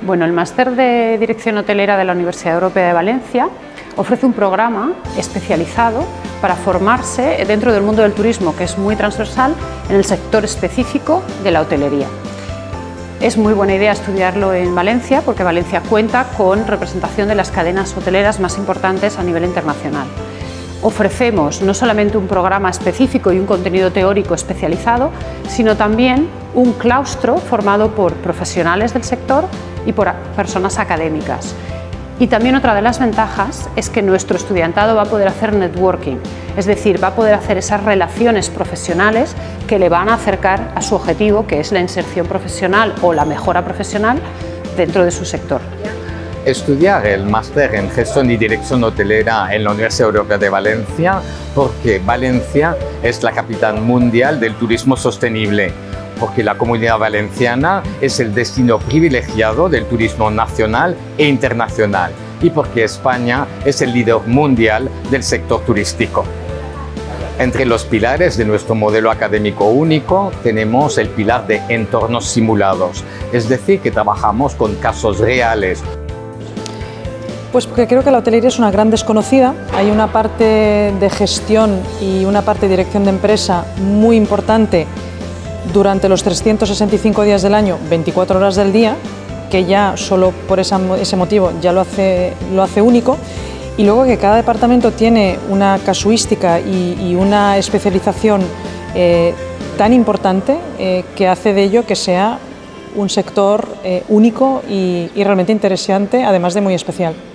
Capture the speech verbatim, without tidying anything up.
Bueno, el Máster de Dirección Hotelera de la Universidad Europea de Valencia ofrece un programa especializado para formarse dentro del mundo del turismo, que es muy transversal en el sector específico de la hotelería. Es muy buena idea estudiarlo en Valencia porque Valencia cuenta con representación de las cadenas hoteleras más importantes a nivel internacional. Ofrecemos no solamente un programa específico y un contenido teórico especializado, sino también un claustro formado por profesionales del sector y por personas académicas. Y también otra de las ventajas es que nuestro estudiantado va a poder hacer networking, es decir, va a poder hacer esas relaciones profesionales que le van a acercar a su objetivo, que es la inserción profesional o la mejora profesional dentro de su sector. Estudiar el máster en Gestión y Dirección Hotelera en la Universidad Europea de Valencia porque Valencia es la capital mundial del turismo sostenible, porque la Comunidad Valenciana es el destino privilegiado del turismo nacional e internacional y porque España es el líder mundial del sector turístico. Entre los pilares de nuestro modelo académico único tenemos el pilar de entornos simulados, es decir, que trabajamos con casos reales. Pues porque creo que la hotelería es una gran desconocida, hay una parte de gestión y una parte de dirección de empresa muy importante durante los trescientos sesenta y cinco días del año, veinticuatro horas del día, que ya solo por esa, ese motivo ya lo hace, lo hace único, y luego que cada departamento tiene una casuística y, y una especialización eh, tan importante eh, que hace de ello que sea un sector eh, único y, y realmente interesante, además de muy especial.